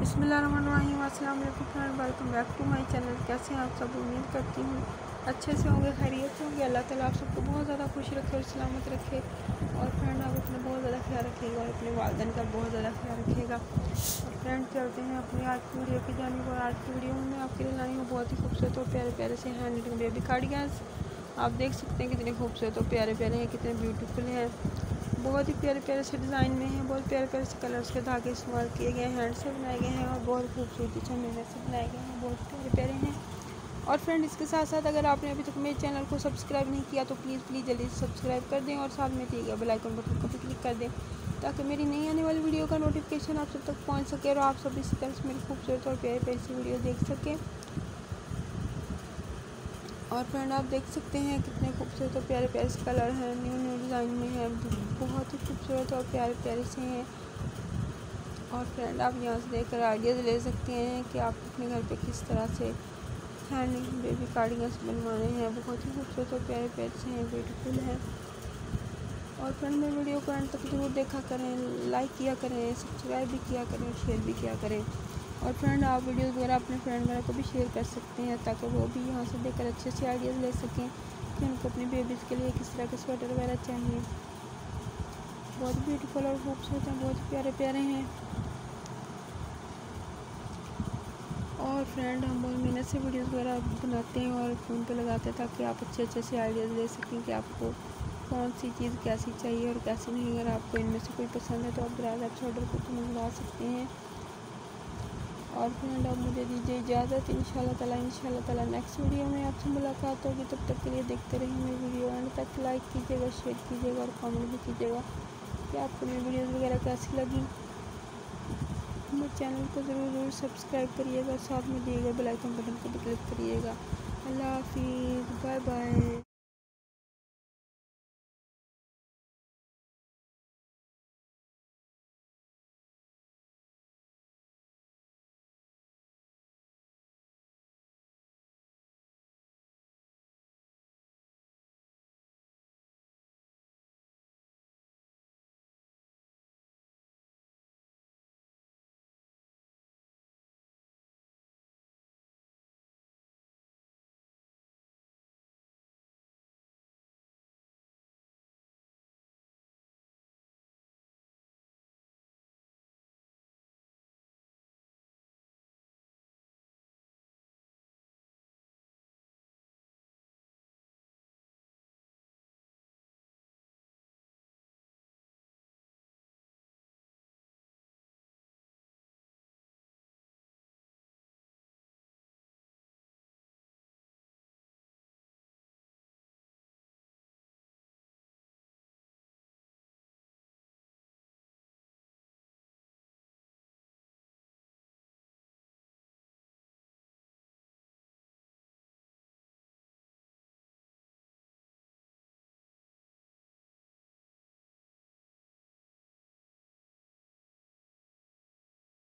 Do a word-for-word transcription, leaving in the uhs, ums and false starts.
बिस्मिल्लाहिर्रहमानिर्रहीम। अस्सलाम वालेकुम friend, welcome back to my channel. कैसे हैं आप सब? उम्मीद करती हूँ अच्छे से होंगे, खैरियत से होंगे। अल्लाह ताला आप सबको बहुत ज़्यादा खुश रखे और सलामत रखे। और फ्रेंड आप अपना बहुत ज़्यादा ख्याल रखिएगा और अपने वालिदैन का बहुत ज़्यादा ख्याल रखिएगा। और फ्रेंड चलते हैं अपनी आज की वीडियो की जानिब। और आज की वीडियो में मैं आपके लिए लाई हूँ बहुत ही खूबसूरत और प्यारे प्यारे से हैंड मेड बेबी कार्डिगन्स। आप देख सकते हैं कितने खूबसूरत और प्यारे प्यारे हैं, कितने ब्यूटीफुल हैं। बहुत ही प्यारे प्यारे से डिज़ाइन में हैं, बहुत प्यारे प्यारे से कलर्स के धागे इस्तेमाल किए गए हैं, हैंड से बनाए गए हैं और बहुत खूबसूरती से मेहनत से बनाए गए हैं, बहुत प्यारे प्यारे हैं। और फ्रेंड इसके साथ साथ अगर आपने अभी तक मेरे चैनल को सब्सक्राइब नहीं किया तो प्लीज़ प्लीज़ जल्दी से सब्सक्राइब कर दें और साथ में दिए गए बेल आइकन बटन को भी क्लिक कर दें ताकि मेरी नई आने वाली वीडियो का नोटिफिकेशन आप सब तक पहुँच सके और आप सब इसी तरह से मेरी खूबसूरत और प्यारे प्यारी सी वीडियो देख सकें। और फ्रेंड आप देख सकते हैं कितने खूबसूरत और प्यारे प्यारे से कलर हैं, न्यू न्यू डिज़ाइन में हैं, बहुत ही खूबसूरत और प्यारे प्यारे से हैं। और फ्रेंड आप यहाँ से देखकर आइडियाज़ ले सकते हैं कि आप अपने घर पे किस तरह से हैंड बेबी कार्डिगन्स बनवाने हैं। बहुत ही खूबसूरत और प्यारे प्यारे से हैं, ब्यूटीफुल हैं। और फ्रेंड मेरी वीडियो को एंड तक जरूर देखा करें, लाइक किया करें, सब्सक्राइब भी किया करें, शेयर भी किया करें। और फ्रेंड आप वीडियोस वगैरह अपने फ्रेंड वगैरह को भी शेयर कर सकते हैं ताकि वो भी यहाँ से देखकर अच्छे अच्छे आइडियाज़ ले सकें कि उनको अपनी बेबीज़ के लिए किस तरह के स्वेटर वगैरह चाहिए। बहुत ब्यूटीफुल और खूबसूरत हैं, बहुत प्यारे प्यारे हैं। और फ्रेंड हम बहुत मेहनत से वीडियोस वगैरह बनाते हैं और फ़ोन पे लगाते हैं ताकि आप अच्छे अच्छे से आइडियाज़ ले सकें कि आपको कौन सी चीज़ कैसी चाहिए और कैसी नहीं। अगर आपको इनमें से कोई पसंद है तो आप ब्राउज़र से ऑर्डर करके मंगवा सकते हैं। और फ्रेंड अब मुझे दीजिए इजाज़त। इंशाल्लाह ताला इंशाल्लाह ताला नेक्स्ट वीडियो में आपसे मुलाकात होगी। तब तक के लिए देखते रहिए मेरी वीडियो एंड तक। लाइक कीजिएगा, शेयर कीजिएगा और कमेंट भी कीजिएगा कि आपको मेरी वीडियोस वगैरह कैसी लगी। मेरे चैनल को ज़रूर ज़रूर सब्सक्राइब करिएगा, साथ में दिए गए बेल आइकन बटन को भी क्लिक करिएगा। अल्लाह हाफिज़, बाय बाय।